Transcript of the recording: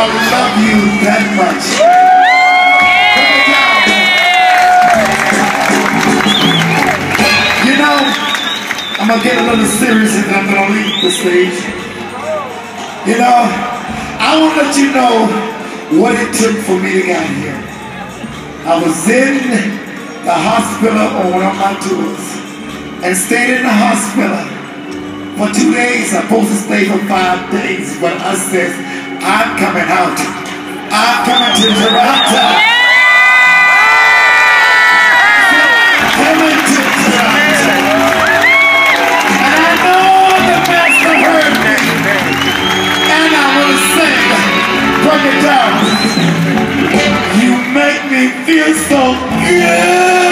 love you that much. You know, I'm gonna get a little serious and I'm gonna leave the stage. You know, I want to let you know what it took for me to get here. I was in the hospital on one of my tours and stayed in the hospital for 2 days. I'm supposed to stay for 5 days, but I said, I'm coming out. I'm coming to Toronto. Coming to Toronto. And I know the master heard me. And I will sing. Break it down. You make me feel so good.